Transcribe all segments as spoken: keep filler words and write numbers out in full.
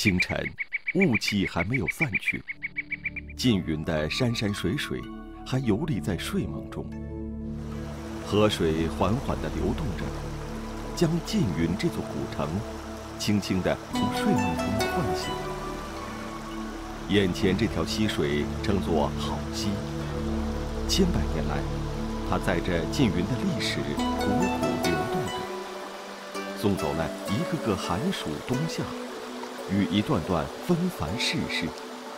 清晨，雾气还没有散去，缙云的山山水水还游离在睡梦中。河水缓缓地流动着，将缙云这座古城轻轻地从睡梦中唤醒。眼前这条溪水称作好溪，千百年来，它载着缙云的历史汩汩流动着，送走了一个个寒暑冬夏，与一段段纷繁世事。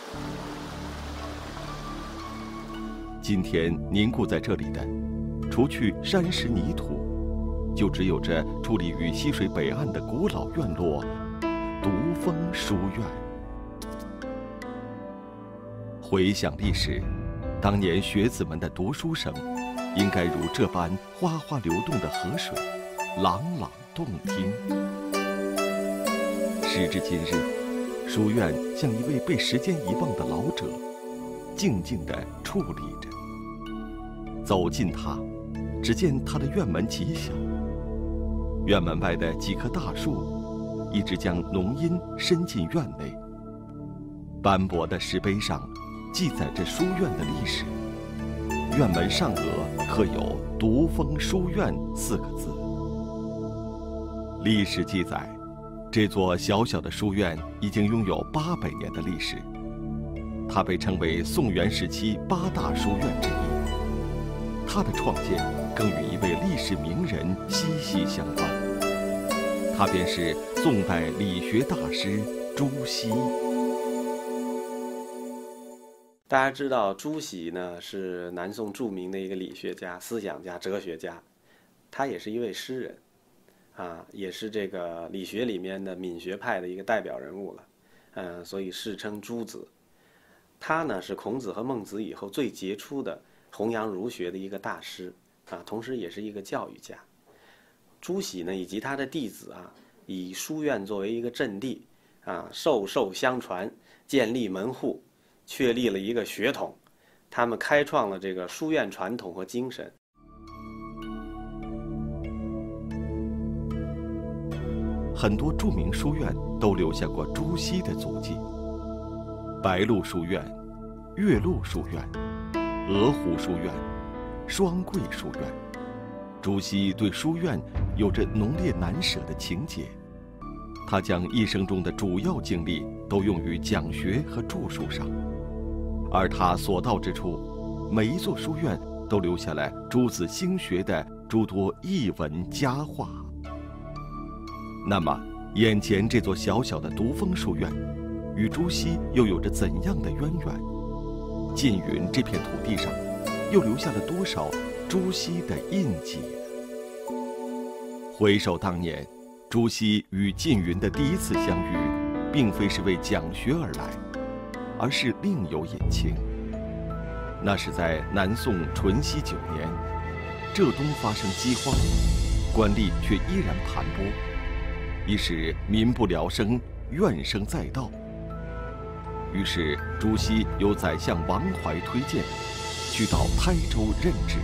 今天凝固在这里的，除去山石泥土，就只有这矗立于溪水北岸的古老院落——独峰书院。回想历史，当年学子们的读书声，应该如这般哗哗流动的河水，朗朗动听。时至今日，书院像一位被时间遗忘的老者，静静地矗立着。走近它，只见它的院门极小，院门外的几棵大树，一直将浓荫伸进院内。斑驳的石碑上，记载着书院的历史，院门上额刻有“独峰书院”四个字。历史记载，这座小小的书院已经拥有八百年的历史，它被称为宋元时期八大书院之一。它的创建更与一位历史名人息息相关，他便是宋代理学大师朱熹。 大家知道朱熹呢是南宋著名的一个理学家、思想家、哲学家，他也是一位诗人，啊，也是这个理学里面的闽学派的一个代表人物了，嗯，所以世称朱子。他呢是孔子和孟子以后最杰出的弘扬儒学的一个大师啊，同时也是一个教育家。朱熹呢以及他的弟子啊，以书院作为一个阵地啊，授受相传，建立门户，确立了一个血统，他们开创了这个书院传统和精神。 很多著名书院都留下过朱熹的足迹，白鹿书院、岳麓书院、鹅湖书院、双桂书院。朱熹对书院有着浓烈难舍的情结，他将一生中的主要精力都用于讲学和著述上，而他所到之处，每一座书院都留下了朱子兴学的诸多译文佳话。那么，眼前这座小小的独峰书院，与朱熹又有着怎样的渊源？缙云这片土地上，又留下了多少朱熹的印记呢？回首当年，朱熹与缙云的第一次相遇，并非是为讲学而来，而是另有隐情。那是在南宋淳熙九年，浙东发生饥荒，官吏却依然盘剥，以使民不聊生，怨声载道。于是朱熹由宰相王怀推荐，去到台州任职。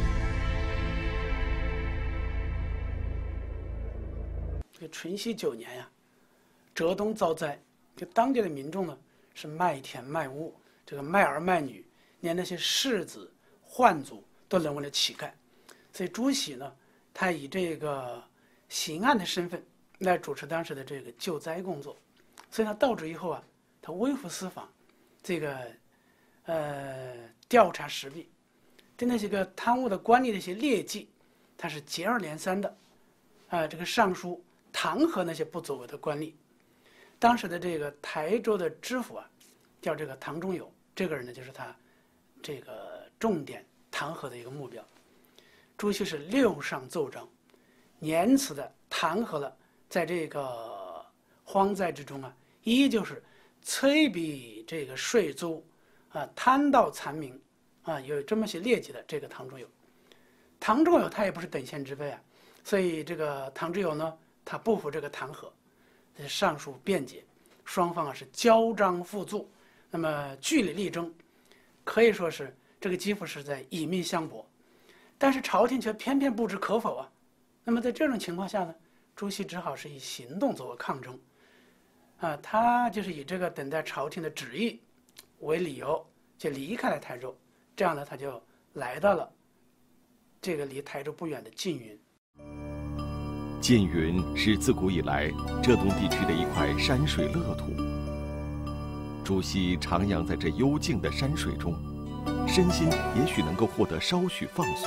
这淳熙九年呀，浙东遭灾，这当地的民众呢是卖田卖物，这个卖儿卖女，连那些士子、宦族都沦为了乞丐。所以朱熹呢，他以这个刑案的身份来主持当时的这个救灾工作。所以他到职以后啊，他微服私访，这个呃调查实弊，对那些个贪污的官吏的一些劣迹，他是接二连三的啊、呃、这个上书弹劾那些不作为的官吏。当时的这个台州的知府啊，叫这个唐中友，这个人呢就是他这个重点弹劾的一个目标。朱熹是六上奏章，严词的弹劾了在这个荒灾之中啊，依旧是催逼这个税租啊，贪盗残民啊，有这么些劣迹的这个唐中友。唐中友他也不是等闲之辈啊，所以这个唐之友呢，他不服这个弹劾，上书辩解，双方啊是交章附奏，那么据理力争，可以说是这个几乎是在以命相搏。但是朝廷却偏偏不知可否啊。那么在这种情况下呢，朱熹只好是以行动作为抗争。 啊，他就是以这个等待朝廷的旨意为理由，就离开了台州。这样呢，他就来到了这个离台州不远的缙云。 缙云是自古以来浙东地区的一块山水乐土。朱熹徜徉在这幽静的山水中，身心也许能够获得稍许放松。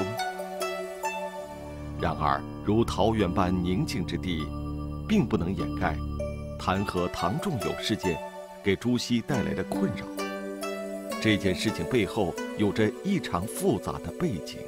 然而，如桃源般宁静之地，并不能掩盖弹劾唐仲友事件给朱熹带来的困扰。这件事情背后有着异常复杂的背景。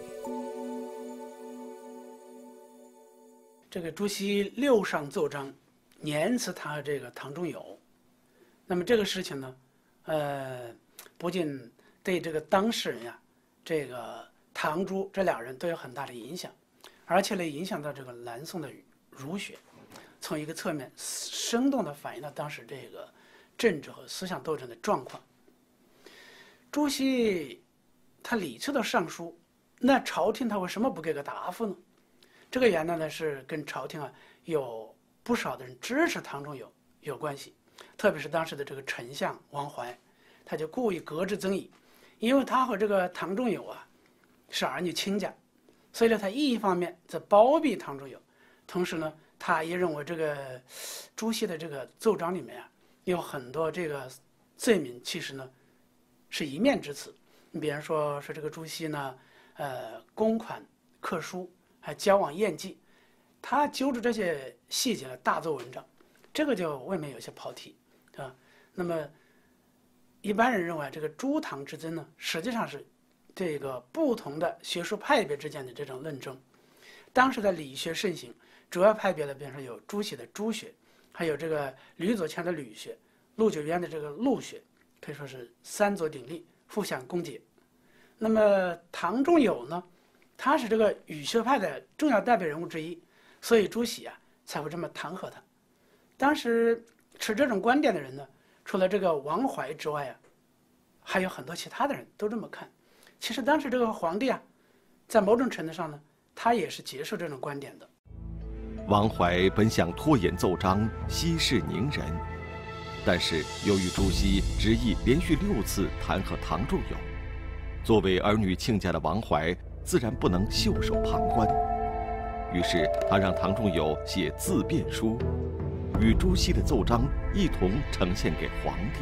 这个朱熹六上奏章，年辞弹劾这个唐仲友。那么这个事情呢，呃，不仅对这个当事人呀，这个唐朱这俩人都有很大的影响，而且呢，影响到这个南宋的儒学，从一个侧面生动地反映了当时这个政治和思想斗争的状况。朱熹他礼次的上书，那朝廷他为什么不给个答复呢？这个原来呢是跟朝廷啊有不少的人支持唐仲友有关系，特别是当时的这个丞相王怀，他就故意搁置争议，因为他和这个唐仲友啊是儿女亲家，所以呢他一方面在包庇唐仲友，同时呢他也认为这个朱熹的这个奏章里面啊有很多这个罪名，其实呢是一面之词。你比如说说这个朱熹呢，呃，公款刻书。还交往宴妓，他揪着这些细节呢大做文章，这个就未免有些跑题，对吧？那么一般人认为这个朱唐之争呢，实际上是这个不同的学术派别之间的这种论争。当时的理学盛行，主要派别呢，比如说有朱熹的朱学，还有这个吕左权的吕学，陆九渊的这个陆学，可以说是三足鼎立，互相攻讦。那么唐仲友呢？他是这个语学派的重要代表人物之一，所以朱熹啊才会这么弹劾他。当时持这种观点的人呢，除了这个王怀之外啊，还有很多其他的人都这么看。其实当时这个皇帝啊，在某种程度上呢，他也是接受这种观点的。 王怀本想拖延奏章，息事宁人，但是由于朱熹执意连续六次弹劾唐仲友，作为儿女亲家的王怀自然不能袖手旁观，于是他让唐仲友写自辩书，与朱熹的奏章一同呈现给皇帝。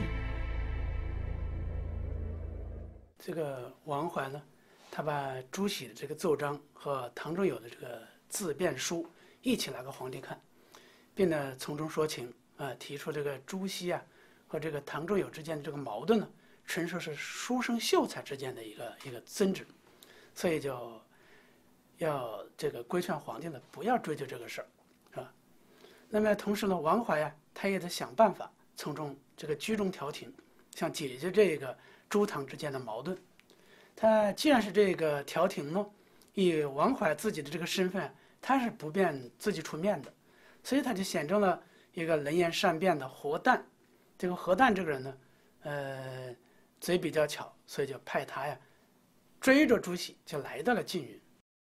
这个王怀呢，他把朱熹的这个奏章和唐仲友的这个自辩书一起拿给皇帝看，并呢从中说情，啊、呃，提出这个朱熹啊和这个唐仲友之间的这个矛盾呢，纯属是书生秀才之间的一个一个争执。所以就要这个规劝皇帝呢，不要追究这个事儿，是吧？那么同时呢，王怀啊，他也得想办法从中这个居中调停，想解决这个朱唐之间的矛盾。他既然是这个调停呢，以王怀自己的这个身份，他是不便自己出面的，所以他就选中了一个能言善辩的何旦。这个何旦这个人呢，呃，嘴比较巧，所以就派他呀。追着朱熹就来到了缙云。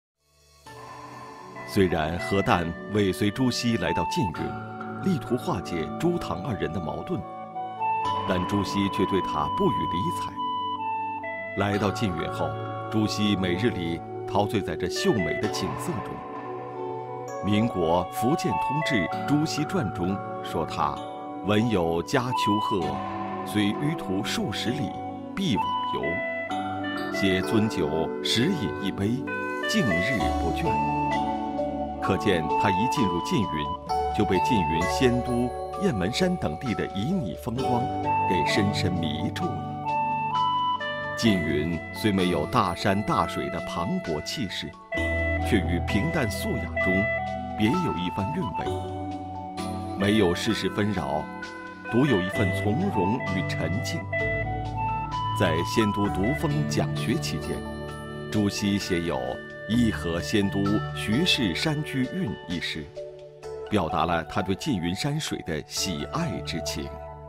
虽然何旦尾随朱熹来到缙云，力图化解朱唐二人的矛盾，但朱熹却对他不予理睬。来到缙云后，朱熹每日里陶醉在这秀美的景色中。民国福建通志朱熹传中说他闻有家丘壑，虽迂途数十里，必往游。携樽酒时饮一杯，竟日不倦。可见他一进入缙云，就被缙云仙都、雁门山等地的旖旎风光给深深迷住了。缙云虽没有大山大水的磅礴气势，却于平淡素雅中别有一番韵味，没有世事纷扰，独有一份从容与沉静。在仙都读风讲学期间，朱熹写有《一河仙都徐氏山居韵》一诗，表达了他对缙云山水的喜爱之情。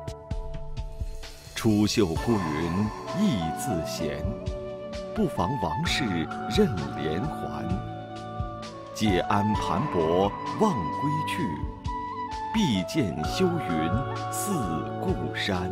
出岫孤云意自闲，不妨王事任连环。借鞍盘帛望归去， 必见修云似故山。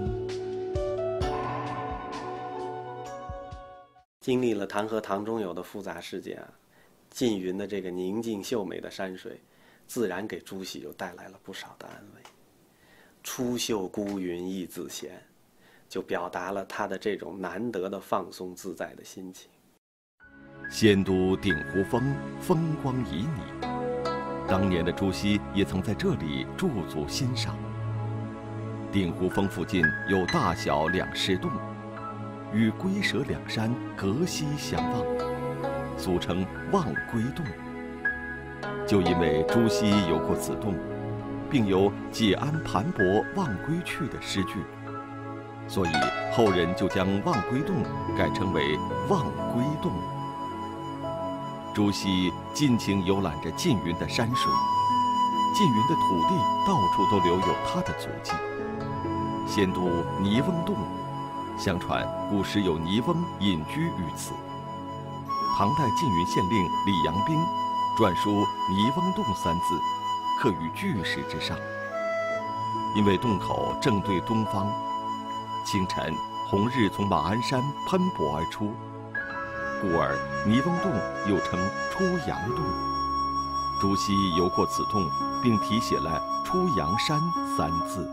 经历了唐和唐中有的复杂事件啊，缙云的这个宁静秀美的山水，自然给朱熹又带来了不少的安慰。出岫孤云亦自闲，就表达了他的这种难得的放松自在的心情。 仙都鼎湖峰，风光旖旎。当年的朱熹也曾在这里驻足欣赏。鼎湖峰附近有大小两石洞，与龟蛇两山隔溪相望，俗称望龟洞。就因为朱熹游过此洞，并有“解鞍盘泊望归去”的诗句，所以后人就将望归洞改称为望归洞。朱熹尽情游览着缙云的山水，缙云的土地到处都留有他的足迹。仙都泥翁洞，相传古时有泥翁隐居于此。唐代缙云县令李阳冰篆书“泥翁洞”三字，刻于巨石之上。因为洞口正对东方，清晨红日从马鞍山喷薄而出，故而泥翁洞又称出阳洞。朱熹游过此洞，并题写了“出阳山”三字。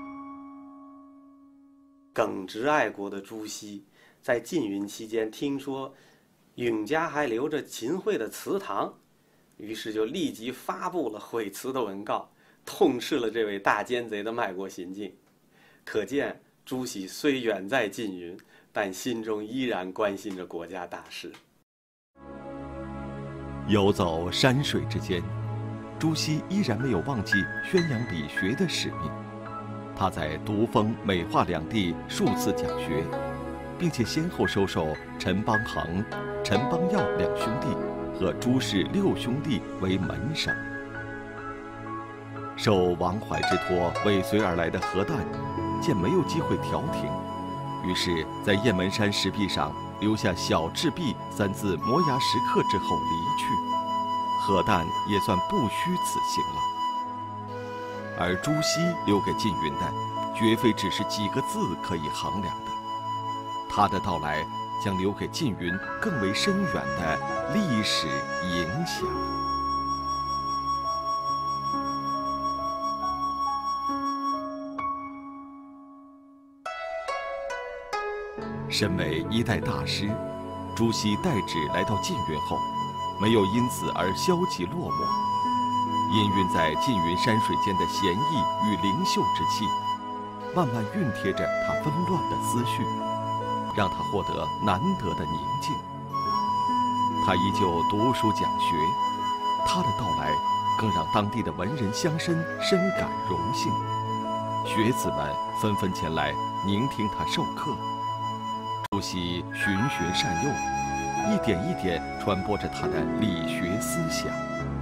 耿直爱国的朱熹，在缙云期间听说允家还留着秦桧的祠堂，于是就立即发布了毁祠的文告，痛斥了这位大奸贼的卖国行径。可见朱熹虽远在缙云，但心中依然关心着国家大事。 游走山水之间，朱熹依然没有忘记宣扬理学的使命。他在独丰、美化两地数次讲学，并且先后收受陈邦衡、陈邦耀两兄弟和朱氏六兄弟为门生。受王怀之托尾随而来的何旦，见没有机会调停，于是，在雁门山石壁上留下“小赤壁”三字摩崖石刻之后离去，何旦也算不虚此行了。而朱熹留给缙云的，绝非只是几个字可以衡量的，他的到来将留给缙云更为深远的历史影响。身为一代大师，朱熹代旨来到缙云后，没有因此而消极落寞。氤氲在缙云山水间的闲逸与灵秀之气，慢慢熨贴着他纷乱的思绪，让他获得难得的宁静。他依旧读书讲学，他的到来更让当地的文人乡绅深感荣幸，学子们纷纷前来聆听他授课。朱熹循循善诱，一点一点传播着他的理学思想。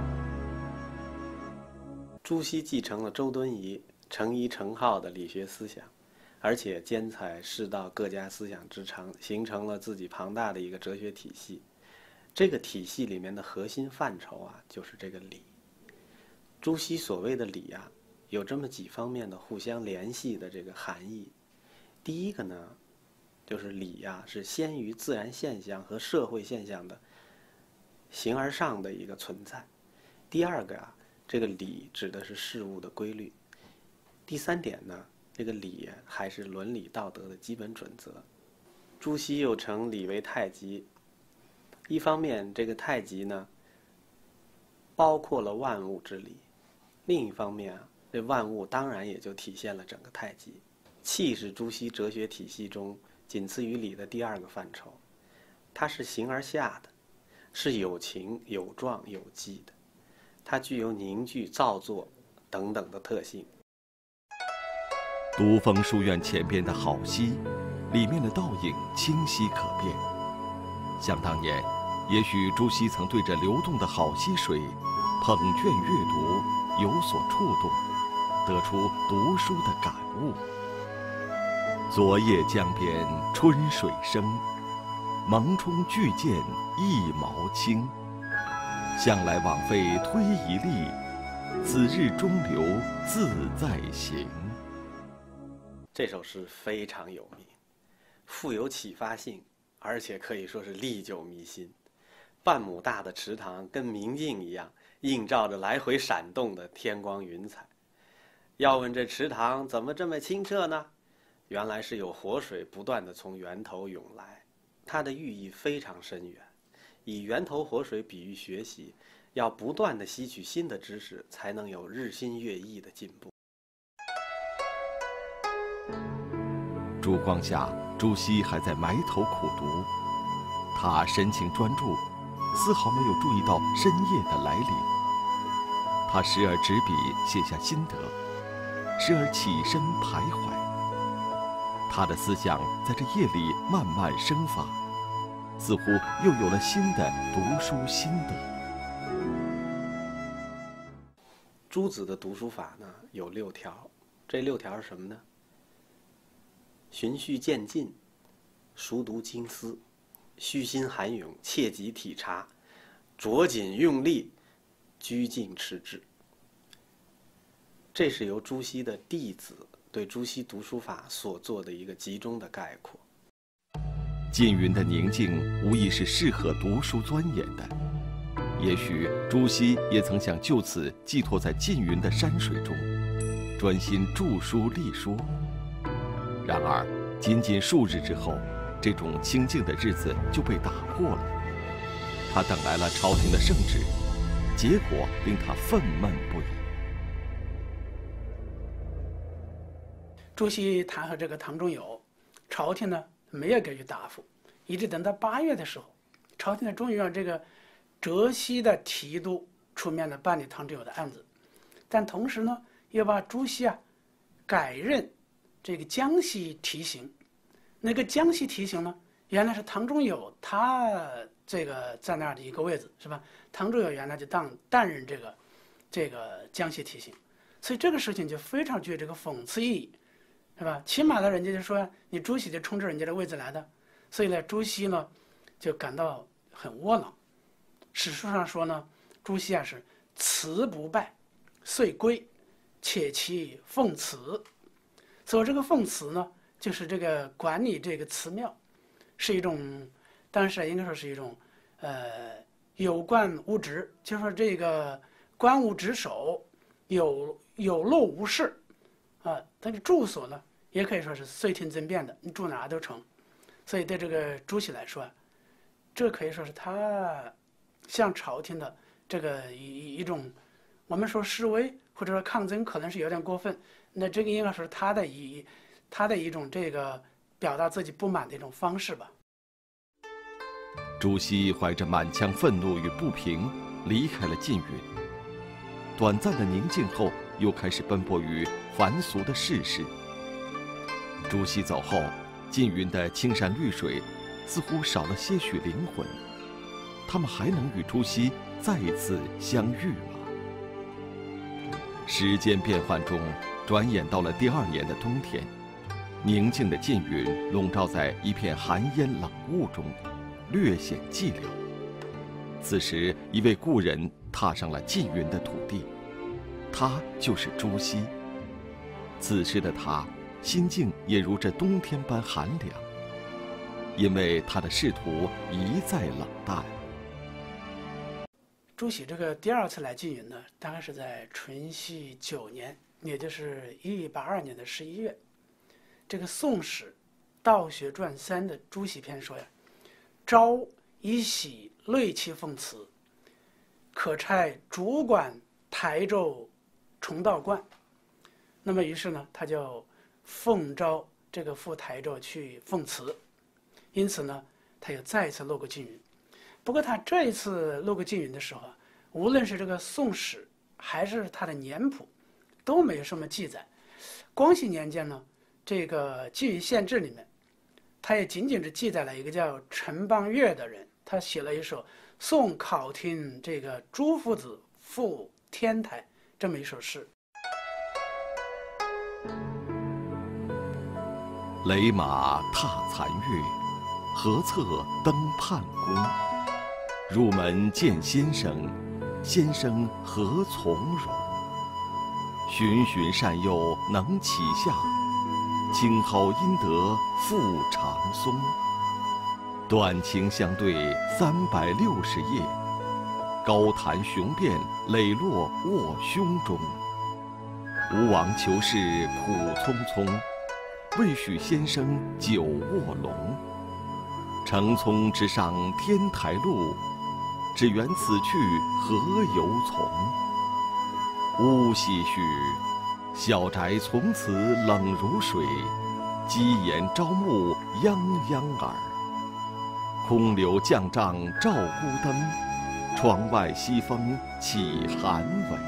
朱熹继承了周敦颐程颐程颢的理学思想，而且兼采世道各家思想之长，形成了自己庞大的一个哲学体系。这个体系里面的核心范畴啊，就是这个理。朱熹所谓的理啊，有这么几方面的互相联系的这个含义。第一个呢，就是理呀、啊、是先于自然现象和社会现象的形而上的一个存在。第二个啊，这个理指的是事物的规律。第三点呢，这个理还是伦理道德的基本准则。朱熹又称理为太极，一方面这个太极呢包括了万物之理，另一方面啊，这万物当然也就体现了整个太极。气是朱熹哲学体系中仅次于理的第二个范畴，它是形而下的，是有情有状有机的，它具有凝聚造作等等的特性。 独峰书院前边的好溪，里面的倒影清晰可辨。想当年，也许朱熹曾对着流动的好溪水捧卷阅读，有所触动，得出读书的感悟。昨夜江边春水生，蒙冲巨舰一毛轻。向来枉费推一力， 此日中流自在行。 这首诗非常有名，富有启发性，而且可以说是历久弥新。半亩大的池塘跟明镜一样，映照着来回闪动的天光云彩。要问这池塘怎么这么清澈呢？原来是有活水不断地从源头涌来，它的寓意非常深远。以源头活水比喻学习，要不断地吸取新的知识，才能有日新月异的进步。 烛光下，朱熹还在埋头苦读，他神情专注，丝毫没有注意到深夜的来临。他时而执笔写下心得，时而起身徘徊。他的思想在这夜里慢慢生发，似乎又有了新的读书心得。 朱子的读书法呢有六条，这六条是什么呢？循序渐进，熟读经思，虚心涵咏，切忌体察，着紧用力，居静持志。这是由朱熹的弟子对朱熹读书法所做的一个集中的概括。 缙云的宁静无疑是适合读书钻研的，也许朱熹也曾想就此寄托在缙云的山水中，专心著书立说。然而，仅仅数日之后，这种清静的日子就被打破了。他等来了朝廷的圣旨，结果令他愤懑不已。 朱熹弹劾这个唐仲友，朝廷呢没有给予答复，一直等到八月的时候，朝廷呢终于让这个浙西的提督出面呢办理唐仲友的案子，但同时呢又把朱熹啊改任这个江西提刑。那个江西提刑呢，原来是唐仲友他这个在那儿的一个位置，是吧？唐仲友原来就当担任这个这个江西提刑，所以这个事情就非常具有这个讽刺意义，是吧？起码呢，人家就说你朱熹就冲着人家的位置来的，所以呢，朱熹呢就感到很窝囊。史书上说呢，朱熹啊是辞不败，遂归，且其奉祠。所以这个奉祠呢，就是这个管理这个祠庙，是一种，当时应该说是一种，呃，有官无职，就是说这个官无职守，有有禄无事，啊，他的住所呢，也可以说是随听增变的，你住哪都成。所以对这个朱熹来说，这可以说是他向朝廷的这个一一种，我们说示威或者说抗争，可能是有点过分。那这个应该是他的一他的一种这个表达自己不满的一种方式吧。 朱熹怀着满腔愤怒与不平，离开了缙云。短暂的宁静后，又开始奔波于凡俗的世事。朱熹走后，缙云的青山绿水似乎少了些许灵魂。他们还能与朱熹再次相遇吗？时间变幻中，转眼到了第二年的冬天，宁静的缙云笼罩在一片寒烟冷雾中，略显寂寥。此时，一位故人踏上了缙云的土地，他就是朱熹。此时的他，心境也如这冬天般寒凉，因为他的仕途一再冷淡。 朱熹这个第二次来缙云呢，大概是在淳熙九年，也就是一八二年的十一月。这个《宋史·道学传三》的朱熹篇说呀：“朝以喜类其奉祠，可差主管台州崇道观。”那么于是呢，他就奉召这个赴台州去奉祠，因此呢，他又再一次路过缙云。不过他这一次路过缙云的时候啊，无论是这个《宋史》还是他的年谱，都没有什么记载。光绪年间呢，这个《缙云县志》里面，他也仅仅是记载了一个叫陈邦岳的人，他写了一首《宋考听这个朱夫子赴天台》这么一首诗。 雷马踏残月，何策登畔宫？入门见先生，先生何从容？ 循循善诱能启下，青蒿阴德复长松。短情相对三百六十夜，高谈雄辩磊落卧胸中。吴王求是苦匆匆，未许先生久卧龙。乘聪之上天台路，只缘此去何由从？呜唏嘘，小宅从此冷如水，鸡言朝暮泱泱耳。空留将帐照孤灯，窗外西风起寒尾。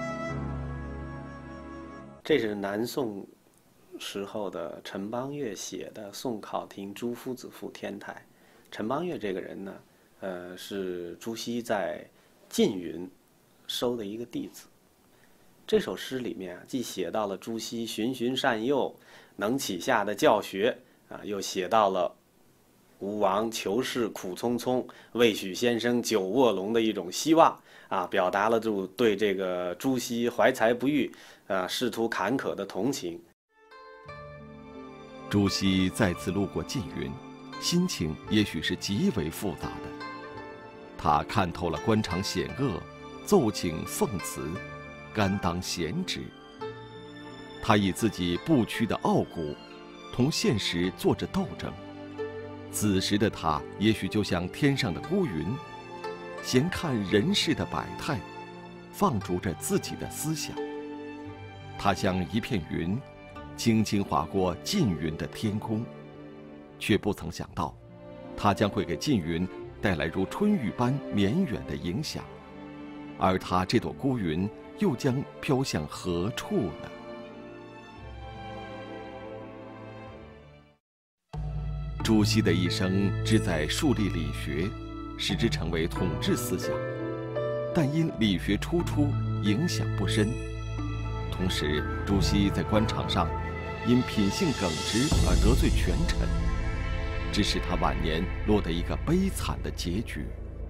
这是南宋时候的陈邦岳写的《宋考亭朱夫子赋天台》。陈邦岳这个人呢，呃，是朱熹在缙云收的一个弟子。这首诗里面啊，既写到了朱熹循循善诱、能启下的教学啊，又写到了吴王求是苦匆匆，未许先生久卧龙的一种希望啊，表达了就对这个朱熹怀才不遇啊、仕途坎坷的同情。 朱熹再次路过缙云，心情也许是极为复杂的。他看透了官场险恶，奏请奉辞，甘当闲职。他以自己不屈的傲骨，同现实做着斗争。此时的他，也许就像天上的孤云，闲看人世的百态，放逐着自己的思想。他像一片云，轻轻划过缙云的天空，却不曾想到，它将会给缙云带来如春雨般绵远的影响，而他这朵孤云又将飘向何处呢？朱熹的一生志在树立理学，使之成为统治思想，但因理学初出，影响不深。同时，朱熹在官场上因品性耿直而得罪权臣，致使他晚年落得一个悲惨的结局。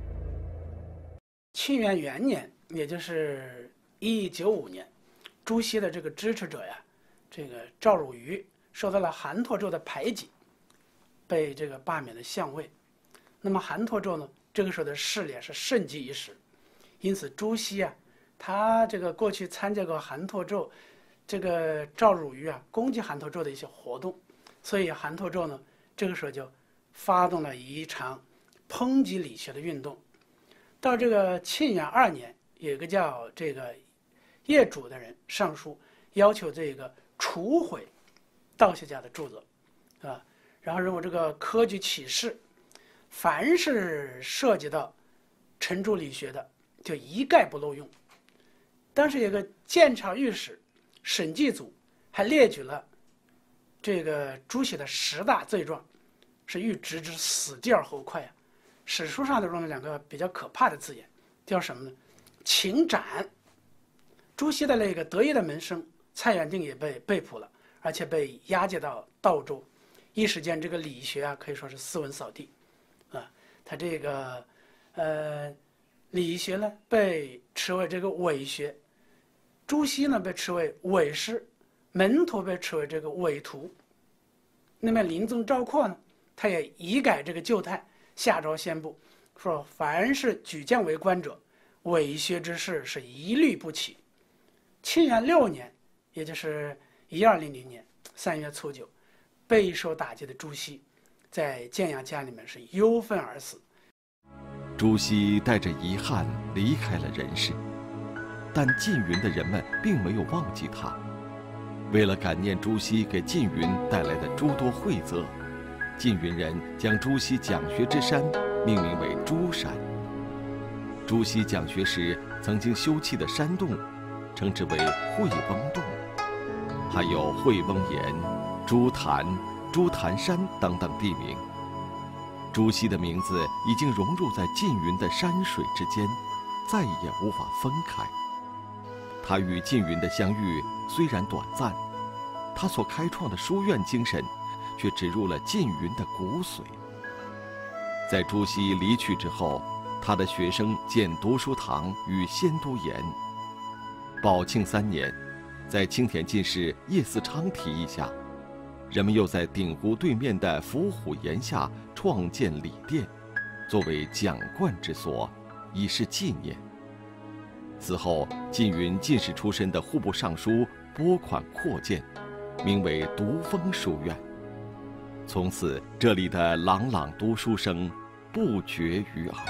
庆元元年，也就是一一九五年，朱熹的这个支持者呀，这个赵汝愚受到了韩拓胄的排挤，被这个罢免了相位。那么韩拓胄呢，这个时候的势力是盛极一时，因此朱熹啊，他这个过去参加过韩拓胄这个赵汝愚啊攻击韩拓胄的一些活动，所以韩拓胄呢这个时候就发动了一场抨击理学的运动。到这个庆元二年，有一个叫这个叶主的人上书，要求这个除毁道学家的著作，啊，然后认为这个科举启事，凡是涉及到程朱理学的，就一概不录用。当时有个监察御史沈继祖还列举了这个朱熹的十大罪状，是欲直之死地而后快啊。史书上都用了两个比较可怕的字眼，叫什么呢？请斩。朱熹的那个得意的门生蔡元定也被被捕了，而且被押解到道州，一时间这个理学啊可以说是斯文扫地啊。他这个呃理学呢被斥为这个伪学，朱熹呢被斥为伪师，门徒被斥为这个伪徒。那么临终赵括呢，他也移改这个旧态，下诏宣布说，凡是举荐为官者，伪学之事是一律不起。庆元六年，也就是一二零零年三月初九，备受打击的朱熹在建阳家里面是忧愤而死。 朱熹带着遗憾离开了人世，但缙云的人们并没有忘记他。为了感念朱熹给缙云带来的诸多惠泽，缙云人将朱熹讲学之山命名为朱山。朱熹讲学时曾经修葺的山洞，称之为惠翁洞，还有惠翁岩、朱坛、朱坛山等等地名。朱熹的名字已经融入在缙云的山水之间，再也无法分开。他与缙云的相遇虽然短暂，他所开创的书院精神却植入了缙云的骨髓。在朱熹离去之后，他的学生建读书堂与仙都岩。宝庆三年， 在青田进士叶嗣昌提议下，人们又在鼎湖对面的伏虎岩下创建礼殿，作为讲观之所，以示纪念。此后，缙云进士出身的户部尚书拨款扩建，名为独峰书院。从此，这里的朗朗读书声不绝于耳。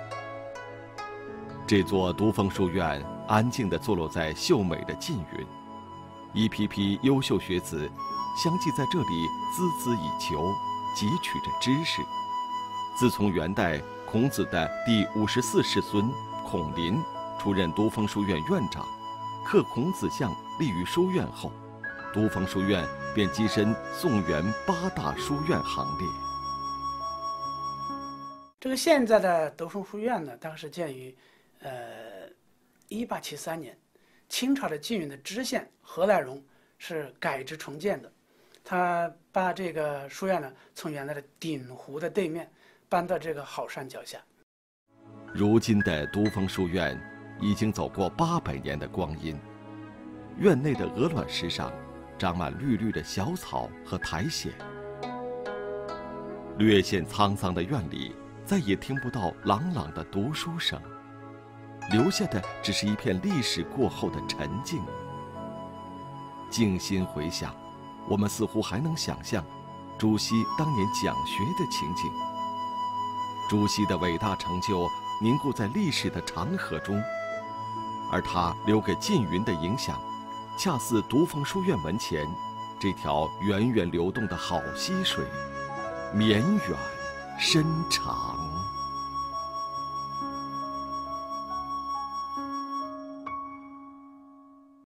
这座独峰书院安静地坐落在秀美的缙云，一批批优秀学子相继在这里孜孜以求，汲取着知识。自从元代孔子的第五十四世孙孔林出任独峰书院院长，刻孔子像立于书院后，独峰书院便跻身宋元八大书院行列。 这个现在的独峰书院呢，当时建于呃一八七三年，清朝的缙云的知县何来荣是改制重建的。他把这个书院呢，从原来的鼎湖的对面搬到这个好山脚下。 如今的独峰书院已经走过八百年的光阴，院内的鹅卵石上长满绿绿的小草和苔藓。略显沧桑的院里，再也听不到朗朗的读书声，留下的只是一片历史过后的沉静。静心回想，我们似乎还能想象朱熹当年讲学的情景。朱熹的伟大成就凝固在历史的长河中，而他留给缙云的影响，恰似独峰书院门前这条源源流动的好溪水，绵远深长。